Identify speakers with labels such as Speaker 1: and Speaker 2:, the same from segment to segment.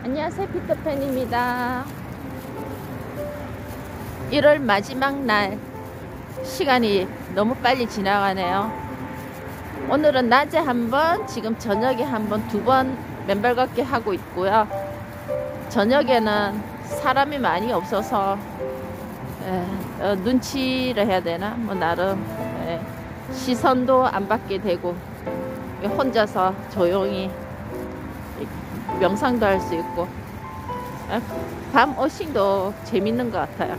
Speaker 1: 안녕하세요, 피터팬입니다. 1월 마지막 날 시간이 너무 빨리 지나가네요. 오늘은 낮에 한번, 지금 저녁에 한번, 2번 맨발 걷기 하고 있고요. 저녁에는 사람이 많이 없어서 눈치를 해야 되나? 뭐 나름 시선도 안 받게 되고 혼자서 조용히 명상도 할 수 있고 밤 어싱도 재밌는 것 같아요.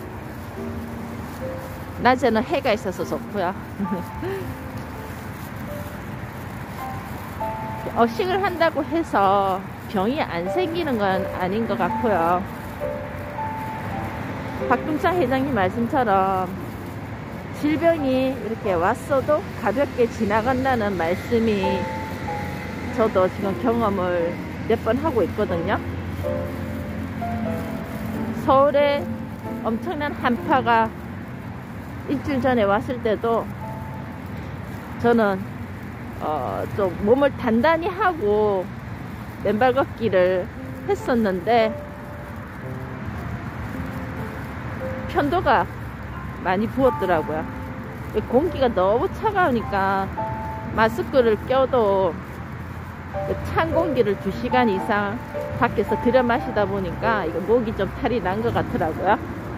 Speaker 1: 낮에는 해가 있어서 좋고요. 어싱을 한다고 해서 병이 안 생기는 건 아닌 것 같고요. 박동창 회장님 말씀처럼 질병이 이렇게 왔어도 가볍게 지나간다는 말씀이 저도 지금 경험을 몇 번 하고 있거든요. 서울에 엄청난 한파가 일주일 전에 왔을 때도 저는 좀 몸을 단단히 하고 맨발 걷기를 했었는데 편도가 많이 부었더라고요. 공기가 너무 차가우니까 마스크를 껴도 찬 공기를 2시간 이상 밖에서 들여 마시다 보니까 이거 목이 좀 탈이 난 것 같더라고요.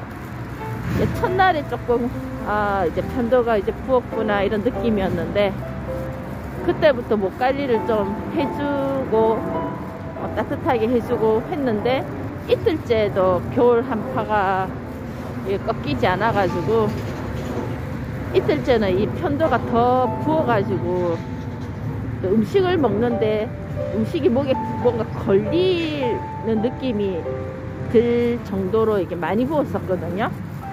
Speaker 1: 첫날에 조금 이제 편도가 이제 부었구나 이런 느낌이었는데 그때부터 목 관리를 좀 해주고 따뜻하게 해주고 했는데 이틀째도 겨울 한파가 꺾이지 않아 가지고 이틀째는 이 편도가 더 부어 가지고 음식을 먹는데 음식이 목에 뭔가 걸리는 느낌이 들 정도로 이게 많이 부었었거든요.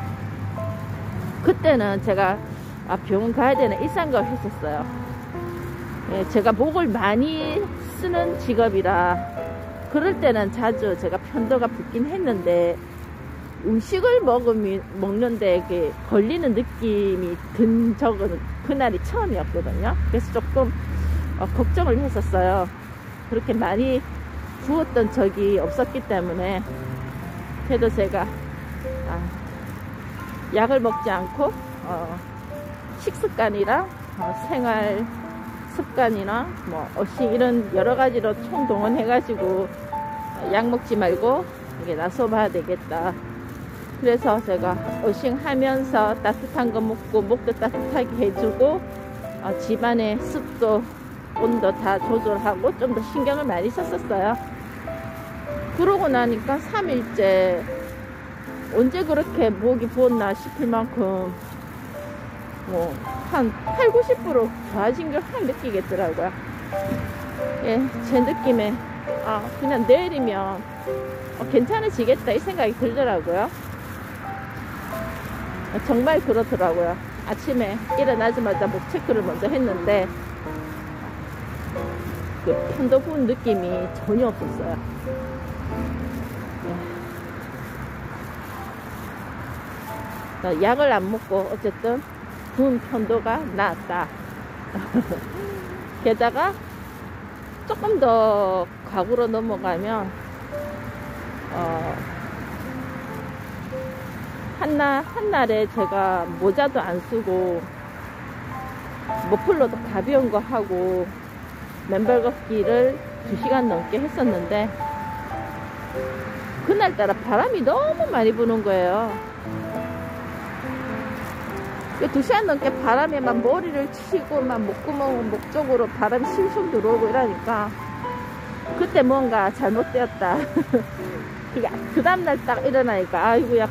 Speaker 1: 그때는 제가 병원 가야 되는 일상걸 했었어요. 제가 목을 많이 쓰는 직업이라 그럴 때는 자주 제가 편도가 붓긴 했는데 음식을 먹는데 이게 걸리는 느낌이 든 적은 그날이 처음이었거든요. 그래서 조금 걱정을 했었어요. 그렇게 많이 부었던 적이 없었기 때문에. 그래도 제가 약을 먹지 않고 식습관이랑 생활 습관이나 뭐 어싱 이런 여러 가지로 총동원해 가지고 약 먹지 말고 이게 나서 봐야 되겠다. 그래서 제가 어싱 하면서 따뜻한 거 먹고 목도 따뜻하게 해주고 집안의 습도 온도 다 조절하고 좀 더 신경을 많이 썼었어요. 그러고 나니까 3일째 언제 그렇게 목이 부었나 싶을 만큼 뭐 한 80~90% 좋아진 걸 확 느끼겠더라고요. 제 느낌에 그냥 내일이면 괜찮아지겠다 이 생각이 들더라고요. 정말 그렇더라고요. 아침에 일어나자마자 목 체크를 먼저 했는데 그 편도 부은 느낌이 전혀 없었어요. 약을 안 먹고 어쨌든 부은 편도가 나았다. 게다가 조금 더 과거로 넘어가면 한날에 제가 모자도 안 쓰고 머플러도 가벼운 거 하고 맨발 걷기를 2시간 넘게 했었는데 그날따라 바람이 너무 많이 부는 거예요. 2시간 넘게 바람에 막 머리를 치고 막 목구멍 목 쪽으로 바람이 실실 들어오고 이러니까 그때 뭔가 잘못되었다. 그 다음날 딱 일어나니까 아이고야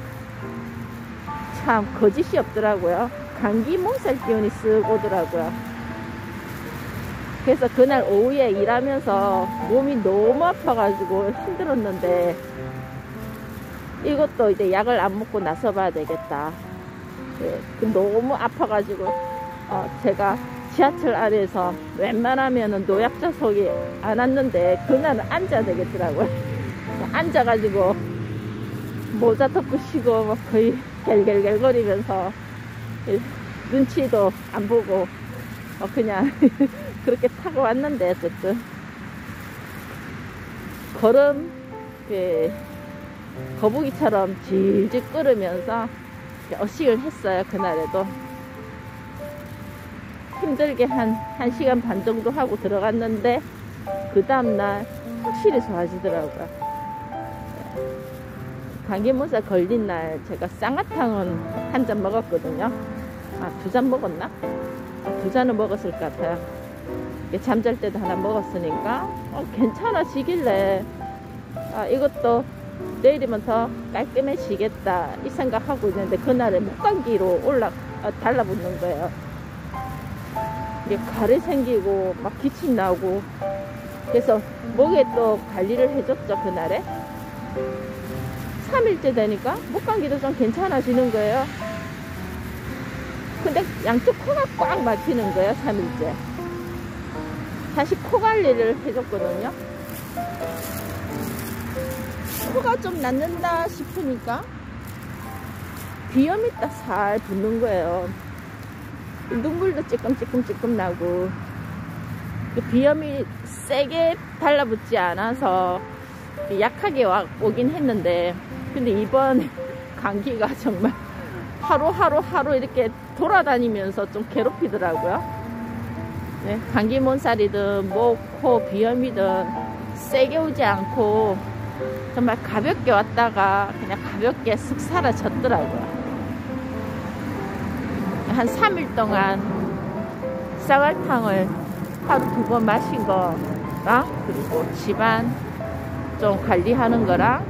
Speaker 1: 참 거짓이 없더라고요. 감기 몸살 기운이 쓱 오더라고요. 그래서 그날 오후에 일하면서 몸이 너무 아파가지고 힘들었는데 이것도 이제 약을 안 먹고 나서 봐야 되겠다. 너무 아파가지고 제가 지하철 안에서 웬만하면은 노약자석이 안 왔는데 그날은 앉아야 되겠더라고요. 앉아가지고 모자 덮고 쉬고 막 거의 갤갤갤거리면서 눈치도 안 보고 그냥 그렇게 타고 왔는데 어쨌든 걸음 그 거북이처럼 질질 끓으면서 어식을 했어요. 그날에도 힘들게 한 1시간 반 정도 하고 들어갔는데 그 다음날 확실히 좋아지더라고요. 감기문살 걸린 날 제가 쌍화탕은 한 잔 먹었거든요. 아, 2잔 먹었나? 2잔은 먹었을 것 같아요. 잠잘 때도 하나 먹었으니까 괜찮아지길래 이것도 내일이면 더 깔끔해지겠다 이 생각하고 있는데 그날에 목감기로 달라붙는 거예요. 이게 가래 생기고 막 기침 나고 그래서 목에 또 관리를 해줬죠. 그날에 3일째 되니까 목감기도 좀 괜찮아지는 거예요. 근데 양쪽 코가 꽉 막히는 거예요. 3일째 다시 코 관리를 해줬거든요. 코가 좀 낫는다 싶으니까 비염이 딱 살 붙는 거예요. 눈물도 찔끔찔끔 나고 그 비염이 세게 달라붙지 않아서 약하게 오긴 했는데 근데 이번 감기가 정말 하루 이렇게 돌아다니면서 좀 괴롭히더라고요. 네, 감기 몸살이든 목, 코, 비염이든 세게 오지 않고 정말 가볍게 왔다가 그냥 가볍게 쓱 사라졌더라고요. 한 3일 동안 쌍화탕을 하루 2번 마신 거랑 그리고 집안 좀 관리하는 거랑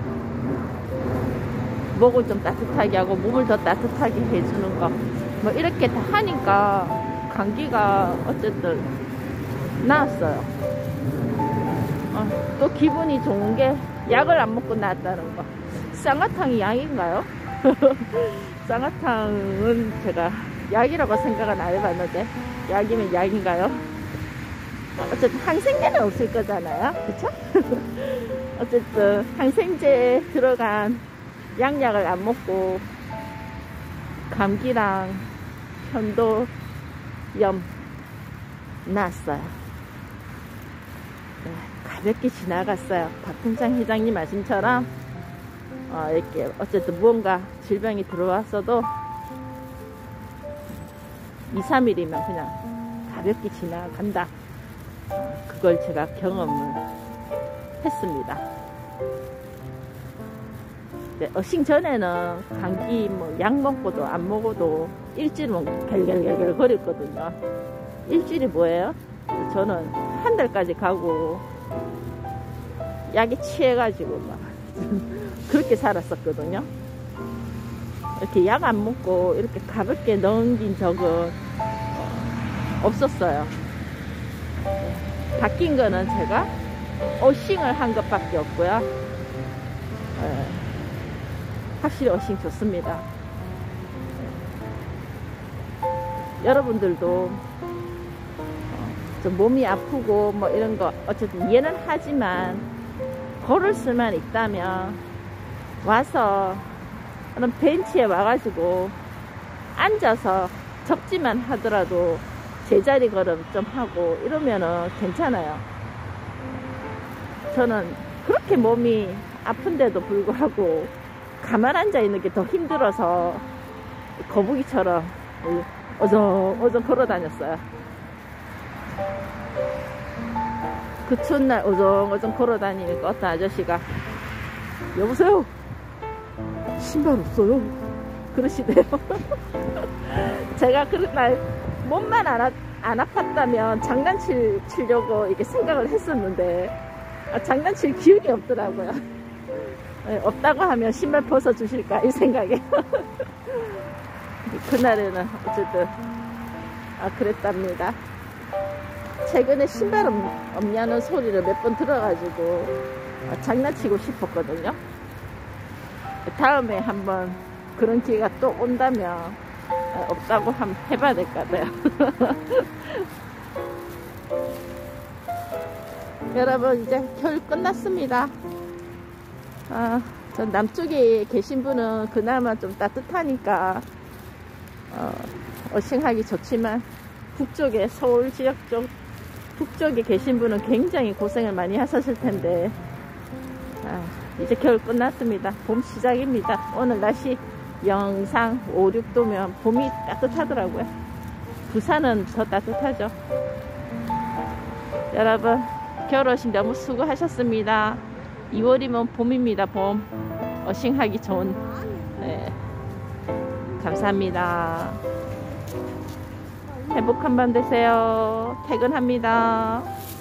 Speaker 1: 목을 좀 따뜻하게 하고 몸을 더 따뜻하게 해주는 거 뭐 이렇게 다 하니까 감기가 어쨌든 나았어요. 또 기분이 좋은 게 약을 안 먹고 나았다는 거. 쌍화탕이 약인가요? 쌍화탕은 제가 약이라고 생각은 안 해봤는데 약이면 약인가요? 어쨌든 항생제는 없을 거잖아요. 그쵸? 어쨌든 항생제에 들어간 양약을 안 먹고 감기랑 편도염 나았어요. 네, 가볍게 지나갔어요. 박통장 회장님 말씀처럼 이렇게 어쨌든 무언가 질병이 들어왔어도 2, 3일이면 그냥 가볍게 지나간다. 그걸 제가 경험을 했습니다. 네, 어싱 전에는 감기 뭐 약 먹고도 안 먹어도 일주일은 갤갤갤갤 거렸거든요. 일주일이 뭐예요? 저는 한 달까지 가고 약에 취해가지고 막 그렇게 살았었거든요. 이렇게 약 안 먹고 이렇게 가볍게 넘긴 적은 없었어요. 바뀐 거는 제가 어싱을 한 것밖에 없고요. 확실히 어싱 좋습니다. 여러분들도 좀 몸이 아프고 뭐 이런 거 어쨌든 이해는 하지만 걸을 수만 있다면 와서 그런 벤치에 와가지고 앉아서 접지만 하더라도 제자리 걸음 좀 하고 이러면은 괜찮아요. 저는 그렇게 몸이 아픈데도 불구하고 가만 앉아 있는 게 더 힘들어서 거북이처럼 어정어정 걸어 다녔어요. 그 추운 날 어정어정 걸어 다니니까 어떤 아저씨가 여보세요? 신발 없어요? 그러시대요. 제가 그날 몸만 안 아팠다면 장난치려고 이렇게 생각을 했었는데 장난칠 기운이 없더라고요. 네, 없다고 하면 신발 벗어주실까 이 생각에 그날에는 어쨌든 그랬답니다. 최근에 신발 없냐는 소리를 몇 번 들어가지고 장난치고 싶었거든요. 다음에 한번 그런 기회가 또 온다면 없다고 한번 해봐야 될 것 같아요. 여러분 이제 겨울 끝났습니다. 전 남쪽에 계신 분은 그나마 좀 따뜻하니까 어싱하기 좋지만 북쪽에 서울 지역 쪽 북쪽에 계신 분은 굉장히 고생을 많이 하셨을 텐데 이제 겨울 끝났습니다. 봄 시작입니다. 오늘 날씨 영상 5, 6도면 봄이 따뜻하더라고요. 부산은 더 따뜻하죠. 여러분 겨울오신 너무 수고하셨습니다. 2월이면 봄입니다. 봄 어싱하기 좋은. 네. 감사합니다. 행복한 밤 되세요. 퇴근합니다.